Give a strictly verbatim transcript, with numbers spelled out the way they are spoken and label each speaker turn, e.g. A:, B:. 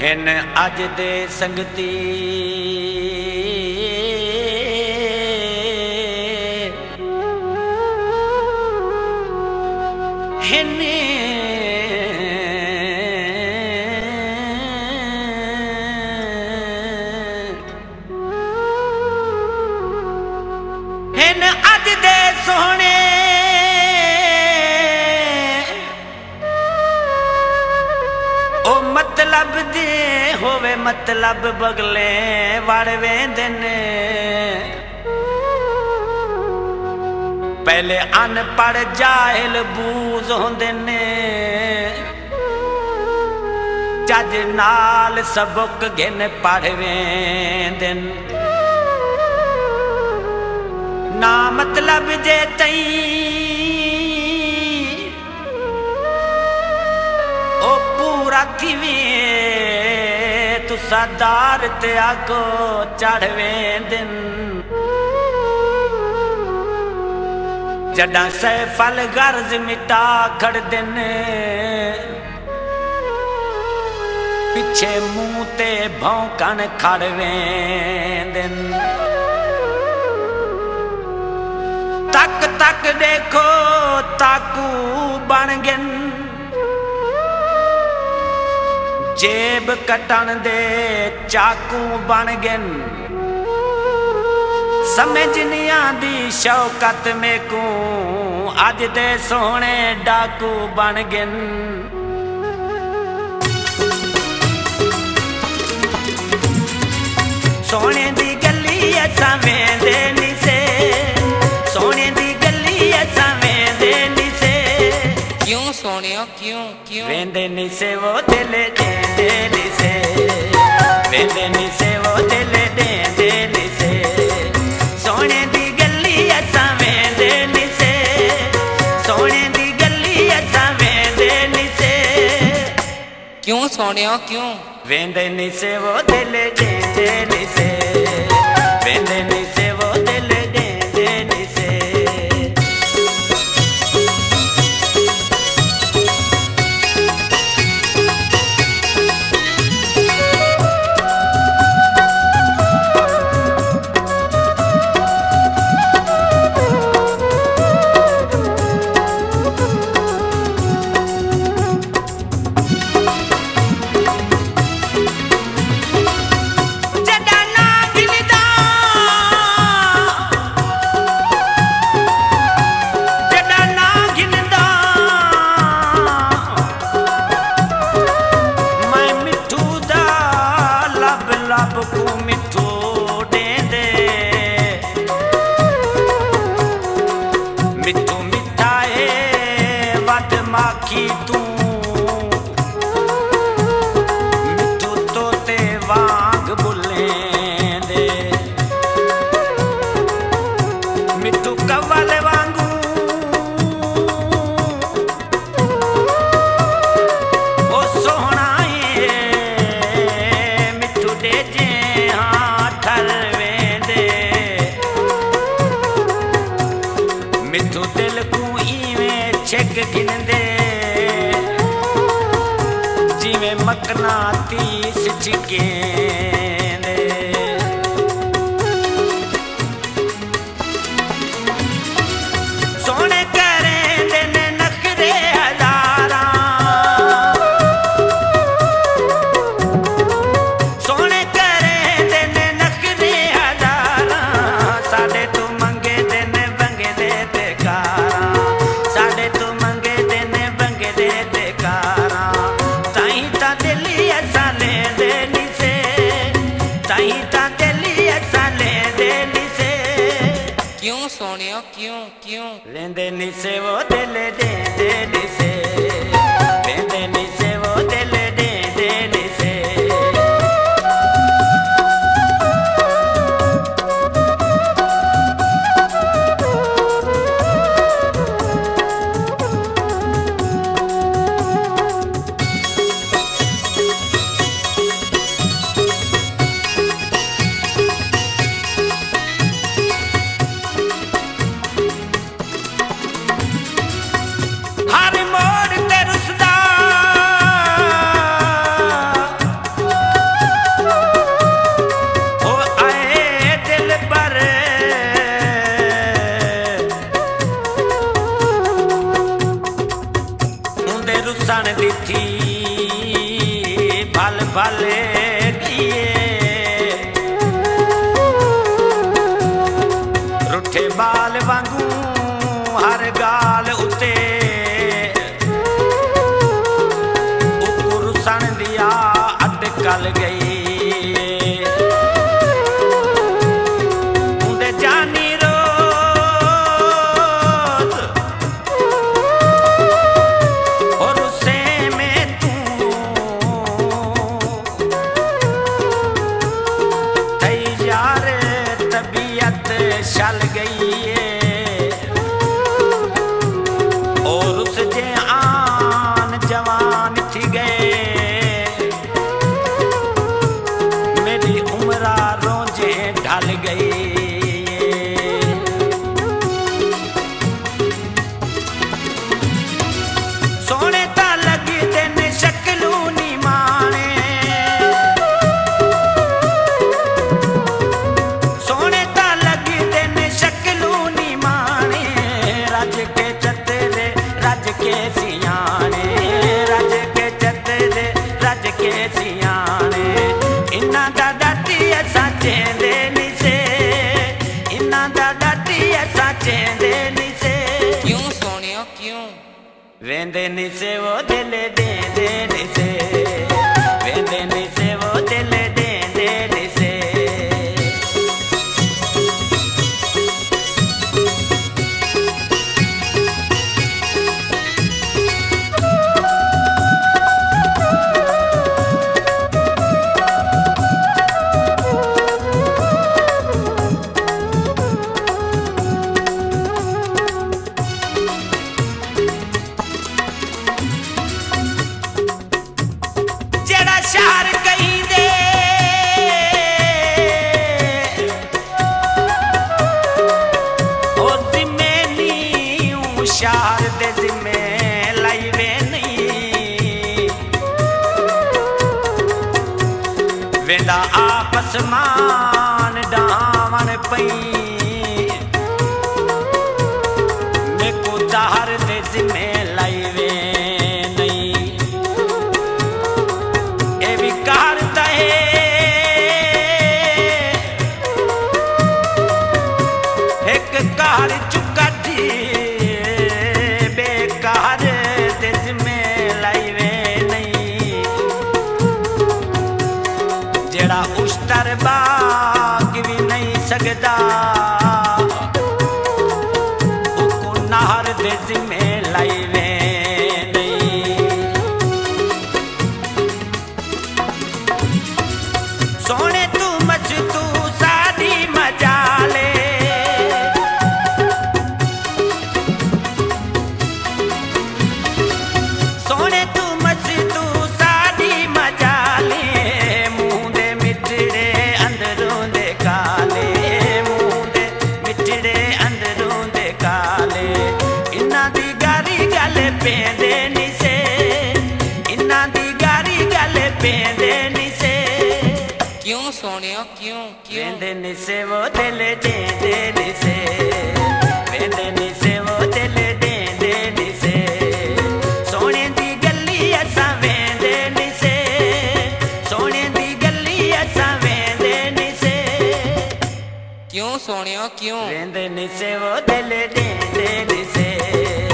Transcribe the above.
A: हिन अज दे संगती हिन हिन अज दे सोहने ओ मतलब दे होवे मतलब बगले वड़ वेंदे ने। पहले अनपढ़ जाहिल बूझ होंदे ने, जज नाल सबक गिन पढ़ वेंदे ना मतलब जे तई ओ पूरा थी तुसा दार ते आगो चढ़ वेंदे जड़ा सैफल गर्ज मिटा खड़ दिन पिछे मुंह ते भौंकन खड़ वेंदे। तक तक देखो ताकू बन गन जेब कटन दे चाकू बन गन। समझ नहीं आंदी शौकत में को अज दे सोहने डाकू बन गन। सोने दी गली असा वेंदे नी से, सोने दी गली असा वेंदे नी से।
B: क्यों सोने क्यों क्यों
A: वेंदे नी से वो दिल देंदे नी से, वेंदे नी से वो दिल देंदे नी से। सोने दी गली असा वेंदे नी से, सोने दी गली असा वेंदे नी से।
B: क्यों सोने क्यों
A: वेंदे नी से वो दिल देंदे नी से, वेंदे नी से वो दिल देंदे नी से। मिठू मिठा है वट माखी तू मिठू तोते वांग बुले दे। मिठू कव्वाल वांगू ओ सोहना है मिठू दे जे हाँ ठल वेंदे। मिठू दिल को इवें छेक गिनदे जिवें मकनातीस चिकेंदे। सोने करेंदे ने नखरे हजारां, सोने करेंदे ने नखरे हजारां। साडे तू मंगे दे ने बंगे दे ते कारां, साडे तू मंगे दे ने बंगे दे ते कारां। ताई ता दिली असा लेंदे नी से, ताई ता दिली असा लेंदे नी से।
B: क्यों सोने क्यों क्यों
A: लेंदे नी से वो दिल देंदे नी से, लेंदे नी से वो दिल देंदे नी से। रुसन दिथी भल भले दिए रुठे बाल वांगू हर गाल उते रुसन दिया अटकल गई उंदे जानी रोज और उसे में तू तैयार तबीयत चल गई और उस जे आन जवान थी गए मेरी उम्रा रोजे ढल गई सोने ता लगी दिन शक्लू नी माने सोने ता लगी दिन शक्लू नी माने रज के चतरे रज के सियाने रज के चतरे रज के सियाने इन्ना दा डाटी ऐसा चेंदे नी से इन्ना दा डाटी ऐसा चेंदे नी से
B: क्यों सोनिया क्यों
A: वेंदे नी से वो दिल दे दे नी से वेंदे नी से वो दिल दे दे नी से जेड़ा शहर कहीं दे ओ जिम्मे नी शहर दे जिम्मे लाई वे नहीं वेंदा आपस मान डावन पई मेको शहर दे जिम्मे लाई वे कार चुका दी बेकार दिस में लाई वे नहीं जेड़ा उस्तर बाग भी नहीं सकदा उको नार दिस में लाई वे नहीं सोने तू मच तू सादी मजा ले सोने तू मच तू सादी मजा ले मुंह दे मिठड़े अंदरों दे काले मुंह दे मिठड़े अंदरों दे काले इन्ना दी गारी गल पेंदे नी से इन्ना दी गारी गल पेंदे नी से
B: क्यों सोनिया क्यों क्यों
A: वेंदे नी से वो दिल दे दे नी से वेंदे नी से वो दिल दे दे नी से सोने दी गली ऐसा वेंदे नी से सोने दी गली ऐसा वेंदे नी से
B: क्यों सोनिया क्यों
A: वेंदे नी से वो दिल दे दे नी से